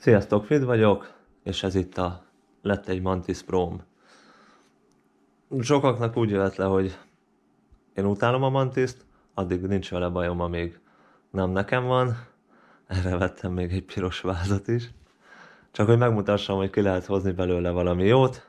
Sziasztok, Fid vagyok, és ez itt lett egy Mantis Pro-m. Sokaknak úgy jöhet le, hogy én utálom a Mantiszt, addig nincs vele bajom, amíg nem nekem van. Erre vettem még egy piros vázat is. Csak hogy megmutassam, hogy ki lehet hozni belőle valami jót.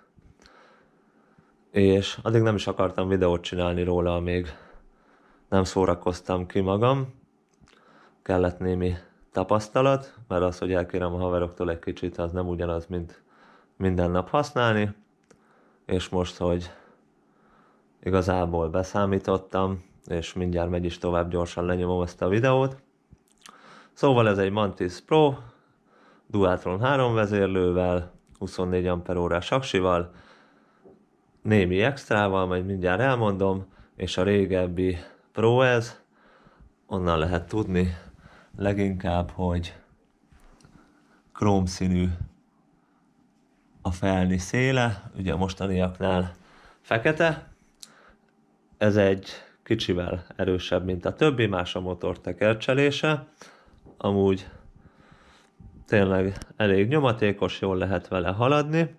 És addig nem is akartam videót csinálni róla, amíg nem szórakoztam ki magam. Kellett némi tapasztalat, mert az, hogy elkérem a haveroktól egy kicsit, az nem ugyanaz, mint minden nap használni. És most, hogy igazából beszámítottam, és mindjárt megy is tovább, gyorsan lenyomom ezt a videót. Szóval ez egy Mantis Pro, Dualtron 3 vezérlővel, 24 Ah aksival, némi extrával, majd mindjárt elmondom, és a régebbi Pro ez, onnan lehet tudni leginkább, hogy króm színű a felni széle, ugye a mostaniaknál fekete. Ez egy kicsivel erősebb, mint a többi, más a motor tekercselése. Amúgy tényleg elég nyomatékos, jól lehet vele haladni,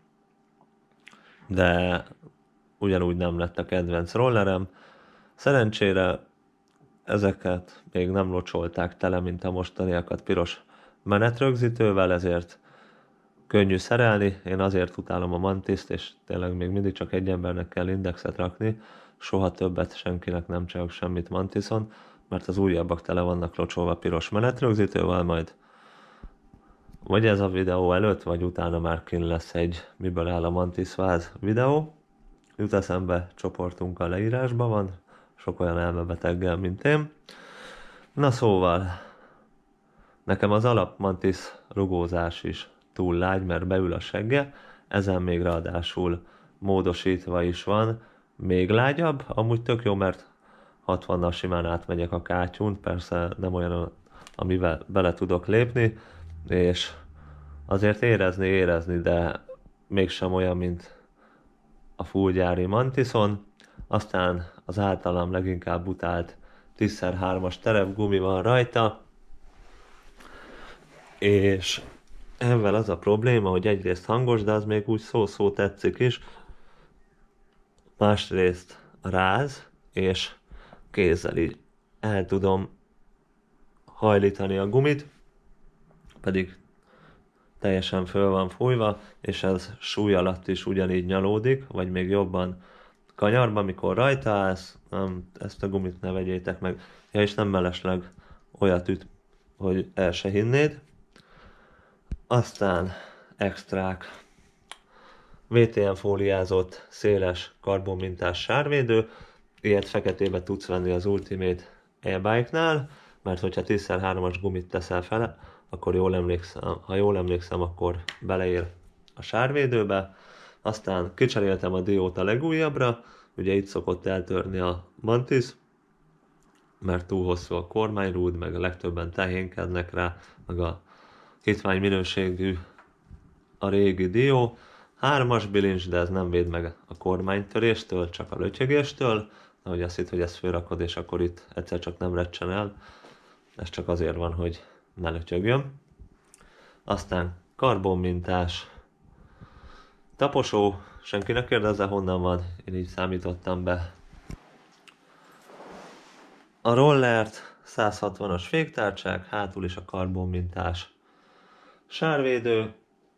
de ugyanúgy nem lett a kedvenc rollerem. Szerencsére ezeket még nem locsolták tele, mint a mostaniakat piros menetrögzítővel, ezért könnyű szerelni. Én azért utálom a Mantiszt, és tényleg még mindig csak egy embernek kell indexet rakni. Soha többet senkinek nem csinálok semmit Mantison, mert az újabbak tele vannak locsolva piros menetrögzítővel, majd vagy ez a videó előtt, vagy utána már kint lesz egy miből áll a Mantis váz videó. Jut eszembe, csoportunk a leírásban van, sok olyan elmebeteggel, mint én. Na szóval, nekem az alap Mantis rugózás is túl lágy, mert beül a segge, ezen még ráadásul módosítva is van, még lágyabb, amúgy tök jó, mert 60-nal simán átmegyek a kátyún, persze nem olyan, amivel bele tudok lépni, és azért érezni, de mégsem olyan, mint a full gyári Mantison. Aztán az általam leginkább utált 10x3-as terepgumi van rajta, és ezzel az a probléma, hogy egyrészt hangos, de az még úgy szó-szó tetszik is, másrészt ráz, és kézzel így el tudom hajlítani a gumit, pedig teljesen föl van fújva, és ez súly alatt is ugyanígy nyalódik, vagy még jobban kanyarba, mikor rajta állsz, nem, ezt a gumit ne vegyétek meg. Ja, és nem mellesleg olyat üt, hogy el se hinnéd. Aztán extrák. VTM fóliázott, széles karbonmintás sárvédő, ilyet feketébe tudsz venni az Ultimate e-bike-nál, mert hogyha 10x3-as gumit teszel fele, akkor ha jól emlékszem, akkor beleér a sárvédőbe. Aztán kicseréltem a diót a legújabbra, ugye itt szokott eltörni a Mantis, mert túl hosszú a kormányrúd, meg a legtöbben tehénkednek rá, meg a hitvány minőségű a régi dió. 3-as bilincs, de ez nem véd meg a kormánytöréstől, csak a lötyögéstől. Ahogy azt hitt, hogy ezt fölrakod, és akkor itt egyszer csak nem recsen el. Ez csak azért van, hogy ne lötyögjön. Aztán karbonmintás taposó, senki ne kérdezze honnan van, én így számítottam be. A rollert, 160-as féktárcsák, hátul is a karbonmintás sárvédő.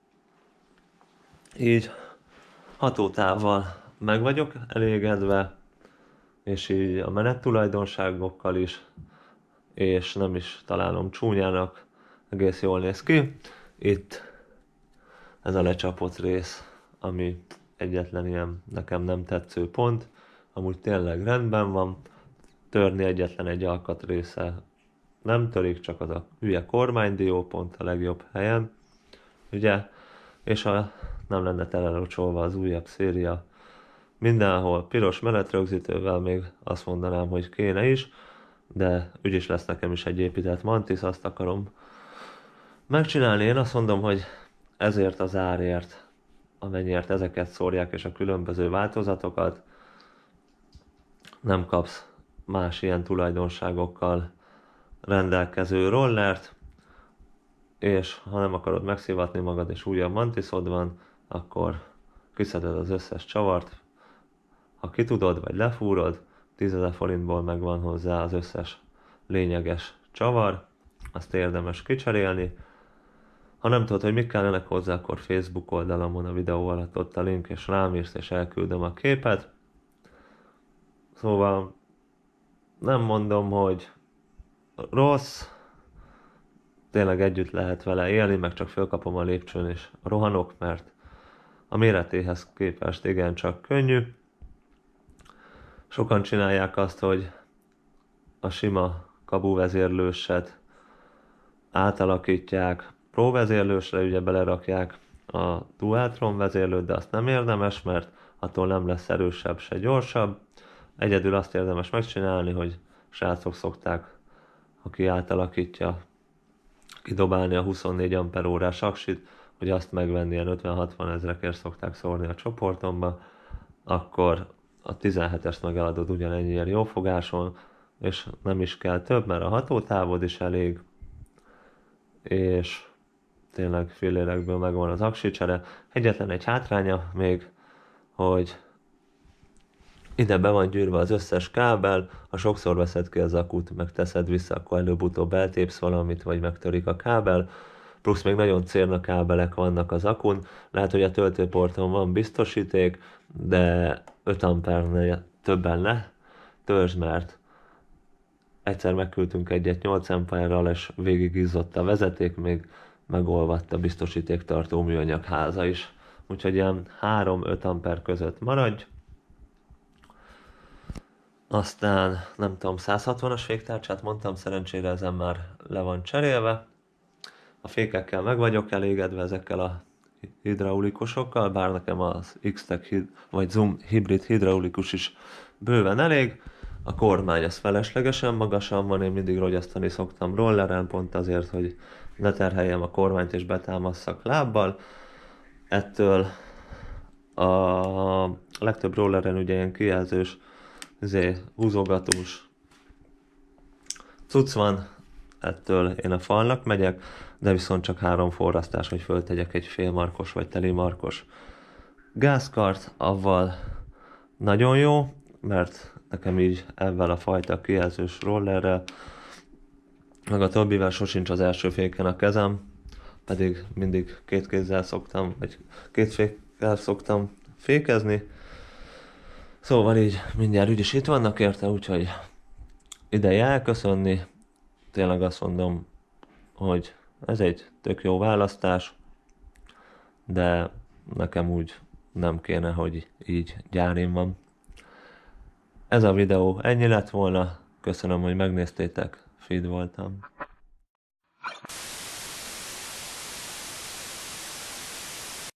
Így hatótávval meg vagyok elégedve, és így a menet tulajdonságokkal is, és nem is találom csúnyának, egész jól néz ki. Itt ez a lecsapott rész, ami egyetlen ilyen nekem nem tetsző pont, amúgy tényleg rendben van, törni egyetlen egy alkatrésze nem törik, csak az a hülye kormánydió pont a legjobb helyen, ugye, és nem lenne telelocsolva az újabb széria mindenhol piros menetrögzítővel, még azt mondanám, hogy kéne is, de úgyis lesz nekem is egy épített Mantis, azt akarom megcsinálni. Én azt mondom, hogy ezért az árért, amennyiért ezeket szórják, és a különböző változatokat, nem kapsz más ilyen tulajdonságokkal rendelkező rollert. és ha nem akarod megszivatni magad és újabb mantiszod van, akkor kiszeded az összes csavart, ha ki tudod, vagy lefúrod, 10 000 forintból megvan hozzá az összes lényeges csavar, azt érdemes kicserélni. Ha nem tudod, hogy mik kellenek hozzá, akkor Facebook oldalamon a videó alatt ott a link, és rám írsz, és elküldöm a képet. Szóval nem mondom, hogy rossz, tényleg együtt lehet vele élni, meg csak fölkapom a lépcsőn és rohanok, mert a méretéhez képest igencsak könnyű. Sokan csinálják azt, hogy a sima kabuvezérlőset átalakítják Pro vezérlősre, ugye belerakják a Dualtron vezérlőt, de azt nem érdemes, mert attól nem lesz erősebb, se gyorsabb. Egyedül azt érdemes megcsinálni, hogy srácok szokták, aki átalakítja, kidobálni a 24 amperórás aksit, hogy azt megvenni, ilyen 50-60 ezrekért szokták szórni a csoportomba, akkor a 17-est megeladod ugyanennyiért jó fogáson, és nem is kell több, mert a hatótávod is elég, és tényleg fillérekből megvan az aksicsere. Egyetlen egy hátránya még, hogy ide be van gyűrve az összes kábel, ha sokszor veszed ki az akut, meg teszed vissza, akkor előbb-utóbb eltépsz valamit, vagy megtörik a kábel, plusz még nagyon cérna kábelek vannak az akun, lehet, hogy a töltőporton van biztosíték, de 5 ampernél többen ne törzs, mert egyszer megküldtünk egyet 8 amperrel, és végig izzott a vezeték, még megolvadt a biztosítéktartó műanyag háza is. Úgyhogy ilyen 3-5 amper között maradj. Aztán nem tudom, 160-as féktárcsát mondtam, szerencsére ezen már le van cserélve. A fékekkel meg vagyok elégedve, ezekkel a hidraulikusokkal, bár nekem az X-Tech vagy Zoom hibrid hidraulikus is bőven elég. A kormány az feleslegesen magasan van, én mindig rogyasztani szoktam rolleren, pont azért, hogy ne terheljem a kormányt és betámasszak lábbal. Ettől a legtöbb rolleren ugye ilyen kijelzős, húzogatós cucc van, ettől én a falnak megyek, de viszont csak 3 forrasztás, hogy föltegyek egy félmarkos vagy telimarkos gázkart, avval nagyon jó, mert nekem így ebben a fajta kijelzős rollerrel, meg a többivel sosincs az első féken a kezem, pedig mindig 2 kézzel szoktam, vagy 2 fékkel szoktam fékezni. Szóval így mindjárt úgyis itt vannak érte, úgyhogy ideje elköszönni. Tényleg azt mondom, hogy ez egy tök jó választás, de nekem úgy nem kéne, hogy így gyárim van. Ez a videó ennyi lett volna, köszönöm, hogy megnéztétek, Feed voltam.